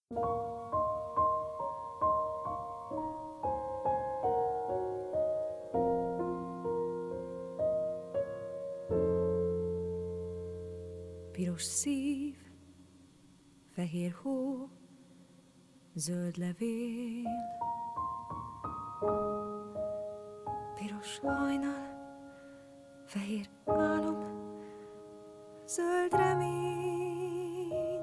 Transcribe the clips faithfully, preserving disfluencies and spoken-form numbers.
Piros szív, fehér hó, zöld levél. Piros hajnal, fehér álom, zöld remény.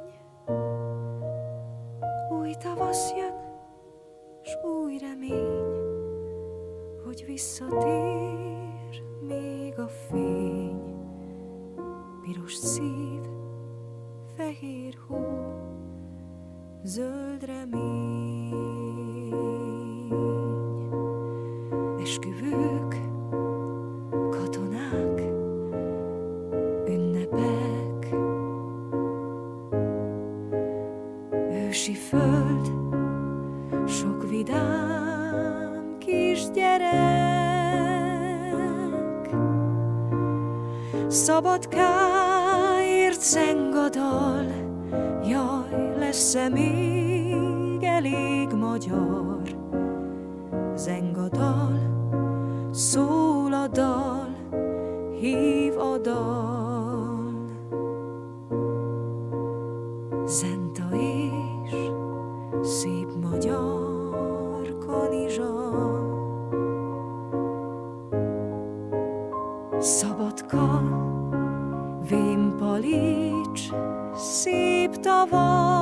Új tavasz jön, s új remény, hogy visszatér még a fény. Piros szív, fehér hó, zöld remény. Esküvők, katonák, ünnepek. Ősi föld, sok vidám kisgyerek. Szabadkáért zeng a dal, jaj, lesz-e még elég magyar? Zeng a dal, szól a dal, hív a dal. Zenta és szép magyar kanizsa. Szabadka, Vémpalics, szép tava.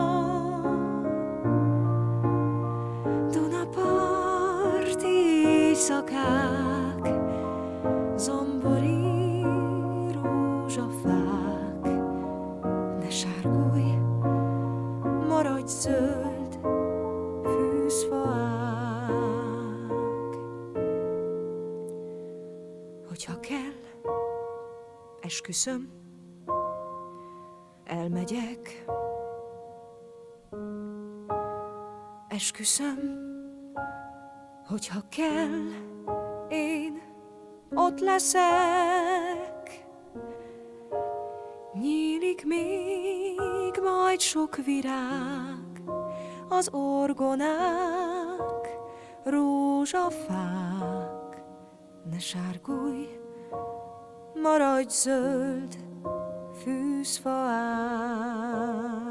Dunaparti éjszakák, zombori rózsafák. Ne sárgulj, maradj zöld fűzfaák. Hogyha kell, esküszöm, elmegyek. Esküszöm, hogyha kell, én ott leszek. Nyílik még majd sok virág, az orgonák, rózsafák. Ne sárgulj, maradj zöld fűzfaák.